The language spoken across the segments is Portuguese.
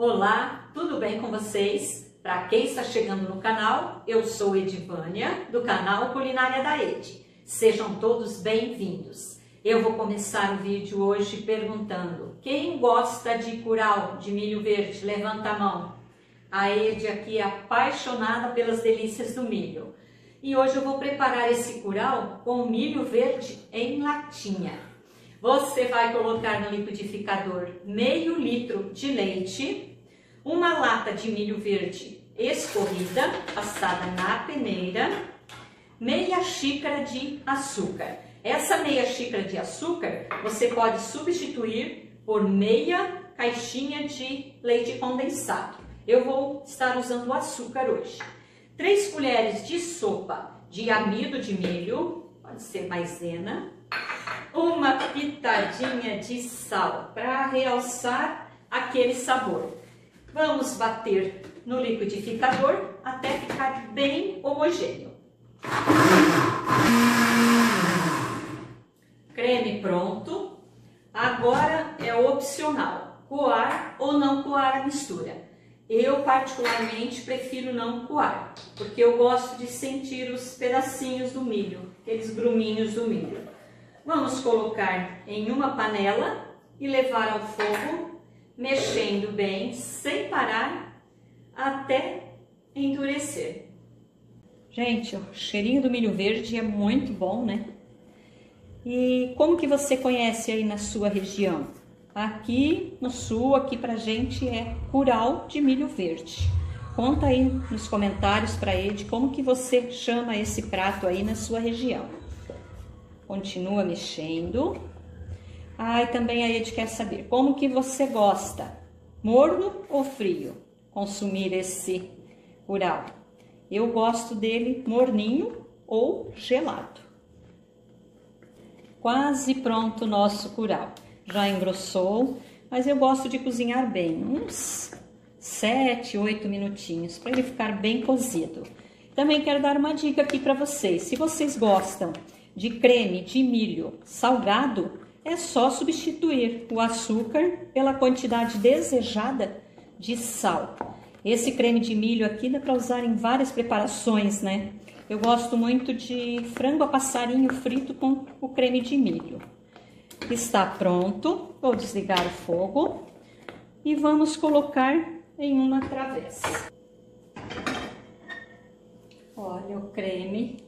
Olá, tudo bem com vocês? Para quem está chegando no canal, eu sou Edivânia, do canal Culinária da Ed. Sejam todos bem-vindos. Eu vou começar o vídeo hoje perguntando: quem gosta de curau de milho verde? Levanta a mão. A Ed aqui é apaixonada pelas delícias do milho. E hoje eu vou preparar esse curau com milho verde em latinha. Você vai colocar no liquidificador meio litro de leite, uma lata de milho verde escorrida, passada na peneira, meia xícara de açúcar. Essa meia xícara de açúcar você pode substituir por meia caixinha de leite condensado. Eu vou estar usando o açúcar hoje. 3 colheres de sopa de amido de milho, pode ser maisena. Uma pitadinha de sal para realçar aquele sabor. Vamos bater no liquidificador até ficar bem homogêneo. Creme pronto. Agora é opcional, coar ou não coar a mistura. Eu particularmente prefiro não coar, porque eu gosto de sentir os pedacinhos do milho, aqueles gruminhos do milho. Vamos colocar em uma panela e levar ao fogo, mexendo bem, sem parar, até endurecer. Gente, o cheirinho do milho verde é muito bom, né? E como que você conhece aí na sua região? Aqui no sul, aqui pra gente é curau de milho verde. Conta aí nos comentários pra Ed como que você chama esse prato aí na sua região. Continua mexendo. E também a Ed quer saber como que você gosta, morno ou frio, consumir esse curau. Eu gosto dele morninho ou gelado. Quase pronto o nosso curau. Já engrossou, mas eu gosto de cozinhar bem, uns 7, 8 minutinhos, para ele ficar bem cozido. Também quero dar uma dica aqui para vocês. Se vocês gostam de creme de milho salgado, é só substituir o açúcar pela quantidade desejada de sal. Esse creme de milho aqui dá para usar em várias preparações, né? Eu gosto muito de frango a passarinho frito com o creme de milho. Está pronto, vou desligar o fogo e vamos colocar em uma travessa. Olha o creme.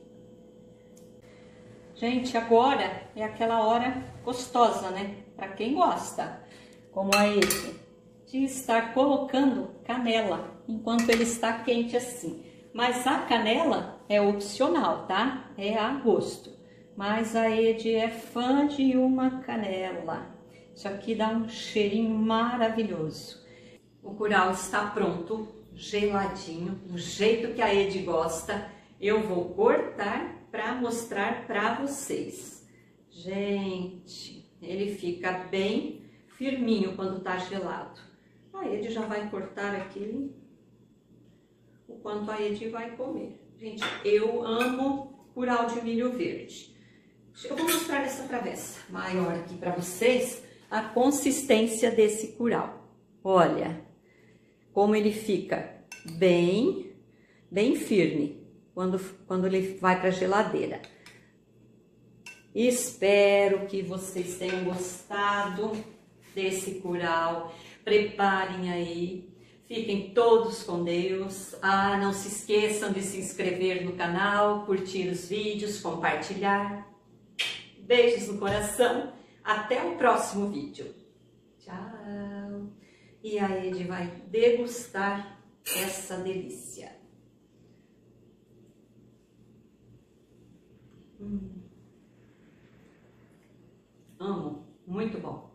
Gente, agora é aquela hora gostosa, né? Para quem gosta, como a Ed, de estar colocando canela enquanto ele está quente assim. Mas a canela é opcional, tá? É a gosto. Mas a Ed é fã de uma canela. Isso aqui dá um cheirinho maravilhoso. O curau está pronto, geladinho, do jeito que a Ed gosta. Eu vou cortar para mostrar para vocês. Gente, ele fica bem firminho quando tá gelado. A Ed já vai cortar aqui o quanto a Ed vai comer. Gente, eu amo curau de milho verde. Eu vou mostrar essa travessa maior aqui para vocês a consistência desse curau. Olha como ele fica bem firme quando ele vai para a geladeira. Espero que vocês tenham gostado desse curau. Preparem aí. Fiquem todos com Deus. Não se esqueçam de se inscrever no canal, curtir os vídeos, compartilhar. Beijos no coração. Até o próximo vídeo. Tchau. E a Ed vai degustar essa delícia. Amo, muito bom.